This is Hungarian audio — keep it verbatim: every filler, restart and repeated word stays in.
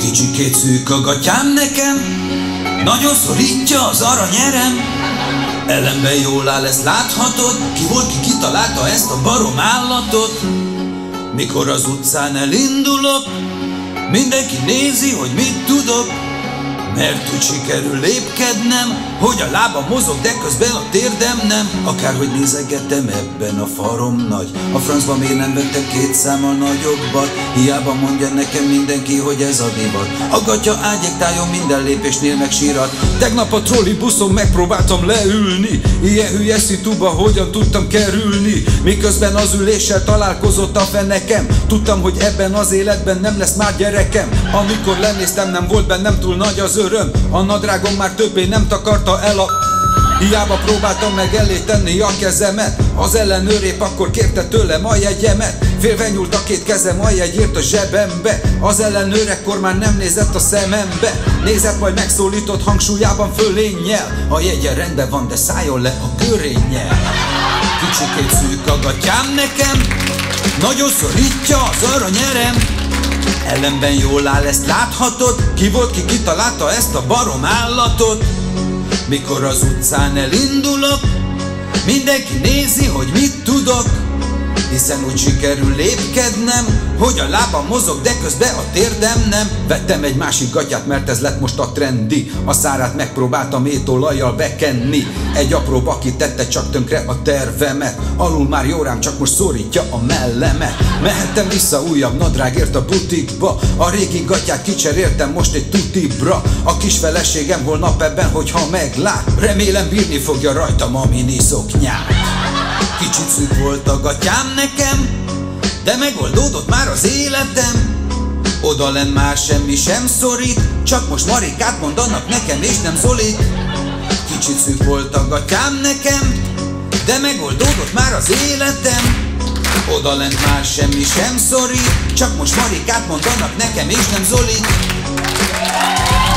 Kicsikét szűk a gatyám nekem, nagyon szorítja az aranyerem. Ellenben jól áll, ezt láthatod, ki volt, ki kitalálta ezt a barom állatot. Mikor az utcán elindulok, mindenki nézi, hogy mit tudok, mert úgy sikerül lépkednem, hogy a lábam mozog, de közben a térdem nem. Akárhogy nézegettem, ebben a farom nagy, a francba miért nem vettem két számmal nagyobbat? Hiába mondja nekem mindenki, hogy ez a divat. A gatya ágyektájon minden lépésnél megsírat. Tegnap a trollibuszon megpróbáltam leülni, ilyen hülye szituba hogyan tudtam kerülni, miközben az üléssel találkozott a fenekem. Tudtam, hogy ebben az életben nem lesz már gyerekem. Amikor lenéztem, nem volt bennem túl nagy az öröm, a nadrágom már többé nem takarta el a... Hiába próbáltam meg elé tenni a kezemet, az ellenőr épp akkor kérte tőlem a jegyemet. Félve nyúlt a két kezem a jegyért a zsebembe, az ellenőr ekkor már nem nézett a szemembe. Nézett, majd megszólított hangsúlyában fölénnyel: a jegye rendben van, de szálljon le a görénnyel. Kicsikét szűk a gatyám nekem, nagyon szorítja az aranyerem. Ellenben jól áll, ezt láthatod, ki volt, ki kitalálta ezt a barom állatot. Mikor az utcán elindulok, mindenki nézi, hogy mit tudok, hiszen úgy sikerül lépkednem, hogy a lábam mozog, de közben a térdem nem. Vettem egy másik gatyát, mert ez lett most a trendi, a szárát megpróbáltam étolajjal bekenni. Egy apró baki tette csak tönkre a tervemet, alul már jó rám, csak most szorítja a mellemet. Mehettem vissza újabb nadrágért a butikba, a régi gatyát kicseréltem most egy tutibra. A kis feleségem holnap ebben, hogyha meglát, remélem bírni fogja rajtam a miniszoknyát. Kicsit szűk volt a gatyám nekem, de megoldódott már az életem. Odalent már semmi sem szorít, csak most Marikát mondanak nekem és nem Zolit. Kicsit szűk volt a gatyám nekem, de megoldódott már az életem. Odalent már semmi sem szorít, csak most Marikát mondanak nekem és nem Zolit.